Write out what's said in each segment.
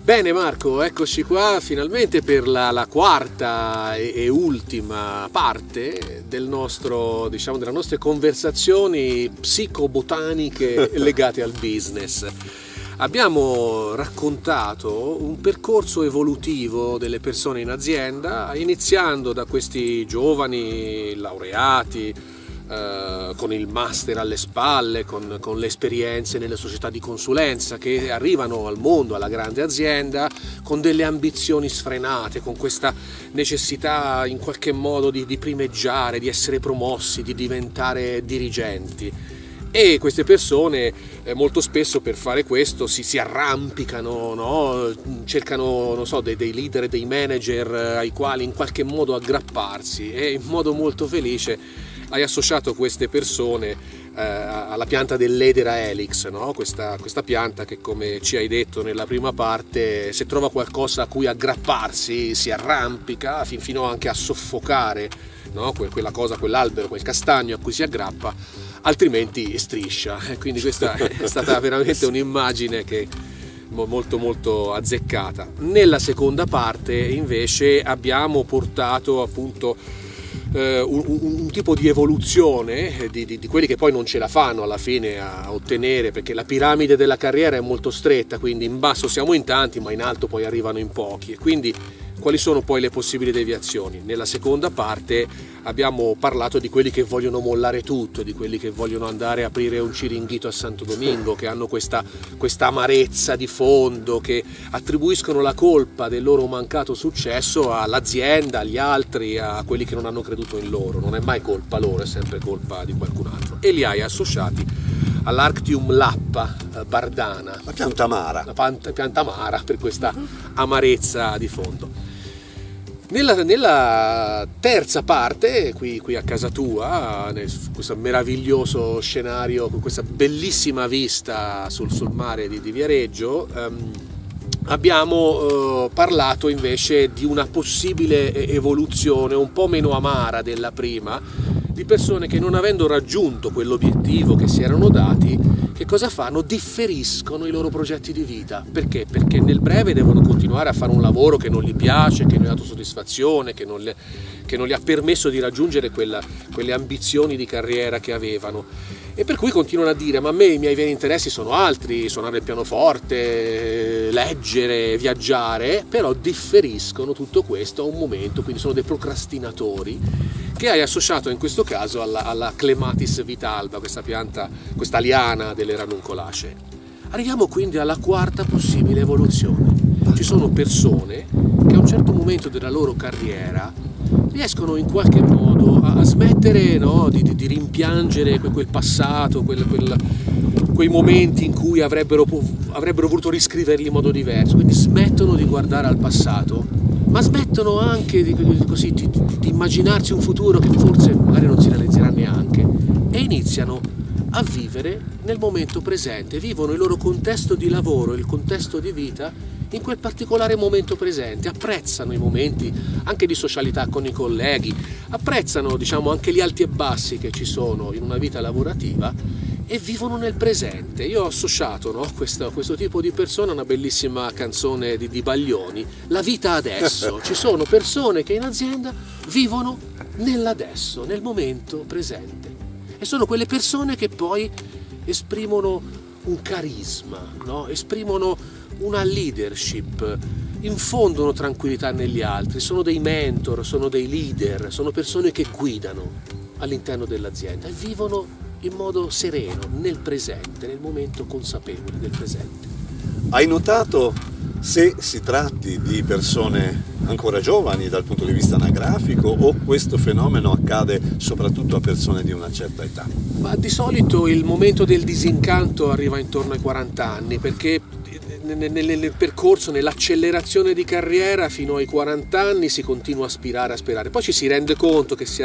Bene Marco, eccoci qua finalmente per la quarta e ultima parte del nostro, diciamo, delle nostre conversazioni psicobotaniche legate al business. Abbiamo raccontato un percorso evolutivo delle persone in azienda, iniziando da questi giovani laureati, con il master alle spalle, con le esperienze nelle società di consulenza, che arrivano al mondo, alla grande azienda, con delle ambizioni sfrenate, con questa necessità in qualche modo di primeggiare, di essere promossi, di diventare dirigenti. E queste persone molto spesso per fare questo si arrampicano, no? Cercano, non so, dei leader, dei manager ai quali in qualche modo aggrapparsi, e in modo molto felice hai associato queste persone alla pianta dell'Edera helix, no? Questa pianta che, come ci hai detto nella prima parte, se trova qualcosa a cui aggrapparsi si arrampica fino anche a soffocare, no? Quella cosa, quell'albero, quel castagno a cui si aggrappa, altrimenti striscia. Quindi questa è stata veramente un'immagine che molto molto azzeccata. Nella seconda parte invece abbiamo portato appunto un tipo di evoluzione di quelli che poi non ce la fanno alla fine a ottenere, perché la piramide della carriera è molto stretta, quindi in basso siamo in tanti ma in alto poi arrivano in pochi, e quindi quali sono poi le possibili deviazioni? Nella seconda parte abbiamo parlato di quelli che vogliono mollare tutto, di quelli che vogliono andare a aprire un Ciringhito a Santo Domingo, che hanno questa amarezza di fondo, che attribuiscono la colpa del loro mancato successo all'azienda, agli altri, a quelli che non hanno creduto in loro. Non è mai colpa loro, è sempre colpa di qualcun altro. E li hai associati all'Arctium lappa bardana, la pianta amara. La pianta amara, per questa amarezza di fondo. Nella terza parte, qui a casa tua, su questo meraviglioso scenario, con questa bellissima vista sul mare di Viareggio, abbiamo parlato invece di una possibile evoluzione un po' meno amara della prima, di persone che, non avendo raggiunto quell'obiettivo che si erano dati, che cosa fanno? Differiscono i loro progetti di vita. Perché? Perché nel breve devono continuare a fare un lavoro che non gli piace, che non gli ha dato soddisfazione, che non gli ha permesso di raggiungere quelle ambizioni di carriera che avevano. E per cui continuano a dire: ma a me i miei veri interessi sono altri, suonare il pianoforte, leggere, viaggiare, però differiscono tutto questo a un momento, quindi sono dei procrastinatori, che hai associato in questo caso alla Clematis vitalba, questa pianta, questa liana delle ranuncolacee. Arriviamo quindi alla quarta possibile evoluzione. Ci sono persone che a un certo momento della loro carriera riescono in qualche modo a smettere, no, di rimpiangere quel passato, quei momenti in cui avrebbero voluto riscriverli in modo diverso, quindi smettono di guardare al passato, ma smettono anche di immaginarsi un futuro che forse magari non si realizzerà neanche, e iniziano a vivere nel momento presente, vivono il loro contesto di lavoro, il contesto di vita in quel particolare momento presente, apprezzano i momenti anche di socialità con i colleghi, apprezzano, diciamo, anche gli alti e bassi che ci sono in una vita lavorativa, e vivono nel presente. Io ho associato, no, questo tipo di persona a una bellissima canzone di Baglioni, La vita adesso. Ci sono persone che in azienda vivono nell'adesso, nel momento presente, e sono quelle persone che poi esprimono un carisma, no? Esprimono una leadership, infondono tranquillità negli altri, sono dei mentor, sono dei leader, sono persone che guidano all'interno dell'azienda e vivono in modo sereno, nel presente, nel momento consapevole del presente. Hai notato se si tratti di persone ancora giovani dal punto di vista anagrafico, o questo fenomeno accade soprattutto a persone di una certa età? Ma di solito il momento del disincanto arriva intorno ai 40 anni, perché nel percorso, nell'accelerazione di carriera fino ai 40 anni si continua a aspirare, poi ci si rende conto che si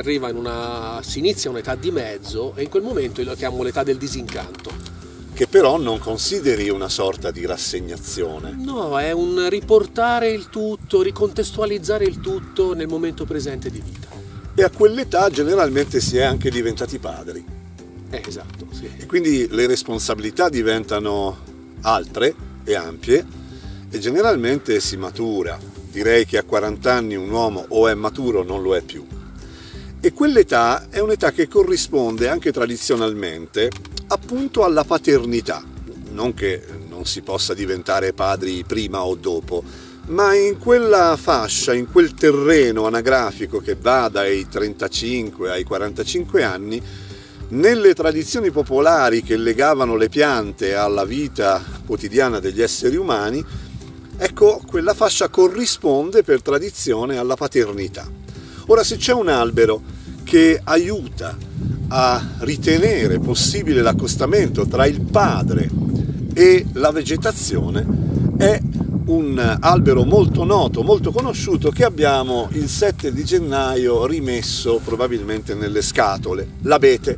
inizia un'età di mezzo, e in quel momento lo chiamo l'età del disincanto. Che però non consideri una sorta di rassegnazione. No, è un riportare il tutto, ricontestualizzare il tutto nel momento presente di vita. E a quell'età generalmente si è anche diventati padri. Esatto, sì. E quindi le responsabilità diventano altre e ampie, e generalmente si matura. Direi che a 40 anni un uomo o è maturo o non lo è più. E quell'età è un'età che corrisponde anche tradizionalmente appunto alla paternità. Non che non si possa diventare padri prima o dopo, ma in quella fascia, in quel terreno anagrafico che va dai 35 ai 45 anni, nelle tradizioni popolari che legavano le piante alla vita quotidiana degli esseri umani, ecco, quella fascia corrisponde per tradizione alla paternità. Ora, se c'è un albero che aiuta a ritenere possibile l'accostamento tra il padre e la vegetazione, è un albero molto noto, molto conosciuto, che abbiamo il 7 di gennaio rimesso probabilmente nelle scatole, l'abete.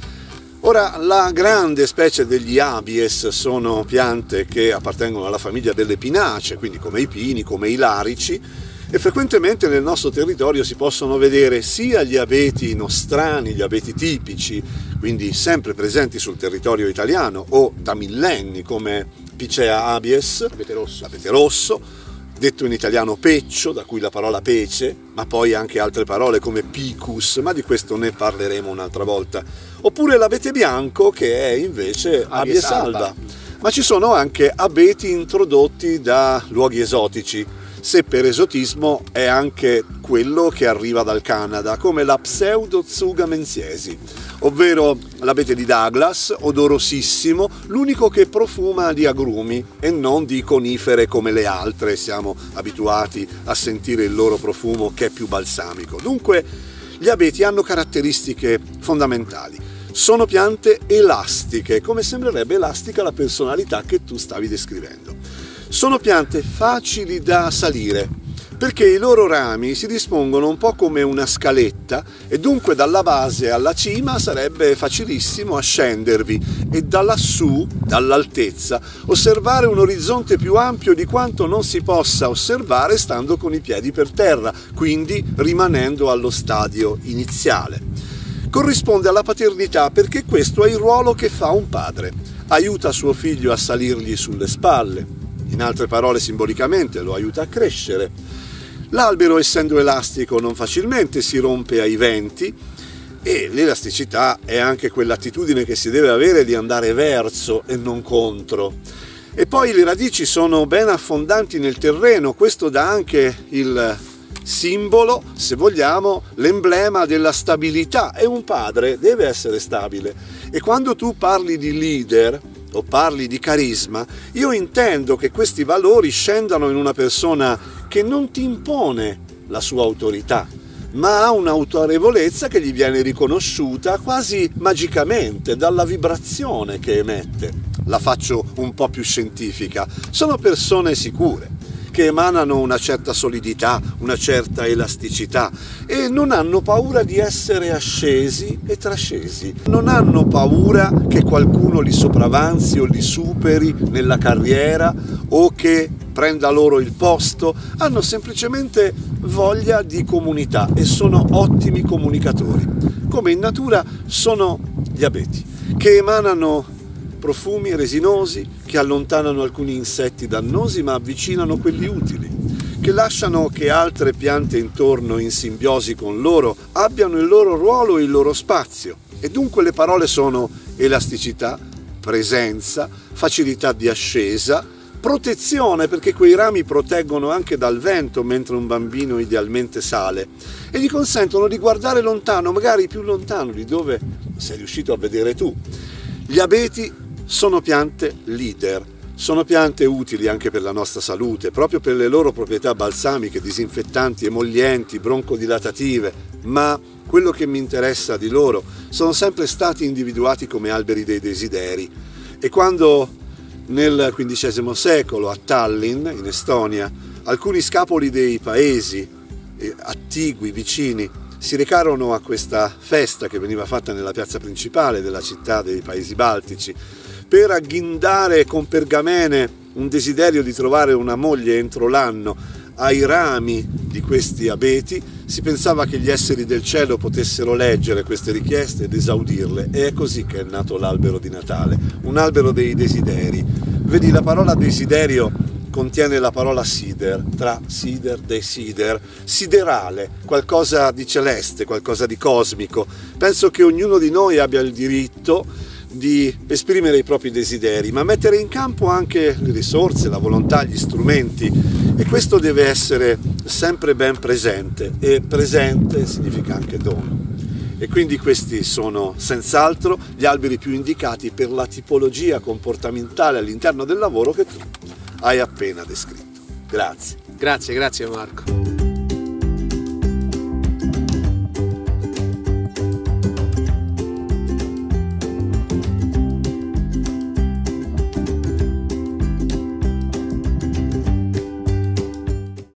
Ora, la grande specie degli abies sono piante che appartengono alla famiglia delle pinacee, quindi come i pini, come i larici, e frequentemente nel nostro territorio si possono vedere sia gli abeti nostrani, gli abeti tipici, quindi sempre presenti sul territorio italiano, o da millenni come Picea abies, l'abete rosso, detto in italiano peccio, da cui la parola pece, ma poi anche altre parole come picus, ma di questo ne parleremo un'altra volta. Oppure l'abete bianco, che è invece abies alba. Ma ci sono anche abeti introdotti da luoghi esotici, se per esotismo è anche quello che arriva dal Canada, come la Pseudotsuga menziesi, ovvero l'abete di Douglas, odorosissimo, l'unico che profuma di agrumi e non di conifere come le altre. Siamo abituati a sentire il loro profumo, che è più balsamico. Dunque, gli abeti hanno caratteristiche fondamentali. Sono piante elastiche, come sembrerebbe elastica la personalità che tu stavi descrivendo. Sono piante facili da salire, perché i loro rami si dispongono un po' come una scaletta e dunque dalla base alla cima sarebbe facilissimo ascendervi e da lassù, dall'altezza, osservare un orizzonte più ampio di quanto non si possa osservare stando con i piedi per terra, quindi rimanendo allo stadio iniziale. Corrisponde alla paternità perché questo è il ruolo che fa un padre. Aiuta suo figlio a salirgli sulle spalle. In altre parole, simbolicamente, lo aiuta a crescere. L'albero, essendo elastico, non facilmente si rompe ai venti e l'elasticità è anche quell'attitudine che si deve avere di andare verso e non contro. E poi le radici sono ben affondanti nel terreno, questo dà anche il simbolo, se vogliamo, l'emblema della stabilità, e un padre deve essere stabile. E quando tu parli di leader o parli di carisma, io intendo che questi valori scendano in una persona che non ti impone la sua autorità, ma ha un'autorevolezza che gli viene riconosciuta quasi magicamente dalla vibrazione che emette. La faccio un po' più scientifica. Sono persone sicure, che emanano una certa solidità, una certa elasticità e non hanno paura di essere ascesi e trascesi. Non hanno paura che qualcuno li sopravanzi o li superi nella carriera o che prenda loro il posto. Hanno semplicemente voglia di comunità e sono ottimi comunicatori. Come in natura sono gli abeti, che emanano profumi resinosi, che allontanano alcuni insetti dannosi ma avvicinano quelli utili, che lasciano che altre piante intorno in simbiosi con loro abbiano il loro ruolo e il loro spazio. E dunque le parole sono elasticità, presenza, facilità di ascesa, protezione, perché quei rami proteggono anche dal vento mentre un bambino idealmente sale e gli consentono di guardare lontano, magari più lontano di dove sei riuscito a vedere tu. Gli abeti sono piante leader, sono piante utili anche per la nostra salute, proprio per le loro proprietà balsamiche, disinfettanti, emollienti, broncodilatative, ma quello che mi interessa di loro, sono sempre stati individuati come alberi dei desideri. E quando nel XV secolo a Tallinn, in Estonia, alcuni scapoli dei paesi attigui, vicini, si recarono a questa festa che veniva fatta nella piazza principale della città dei Paesi Baltici per agghindare con pergamene un desiderio di trovare una moglie entro l'anno ai rami di questi abeti, si pensava che gli esseri del cielo potessero leggere queste richieste ed esaudirle, e è così che è nato l'albero di Natale, un albero dei desideri. Vedi, la parola desiderio contiene la parola sider, tra sider, desider, siderale, qualcosa di celeste, qualcosa di cosmico. Penso che ognuno di noi abbia il diritto di esprimere i propri desideri, ma mettere in campo anche le risorse, la volontà, gli strumenti, e questo deve essere sempre ben presente, e presente significa anche dono. E quindi questi sono senz'altro gli alberi più indicati per la tipologia comportamentale all'interno del lavoro che tu hai appena descritto. Grazie. Grazie Marco.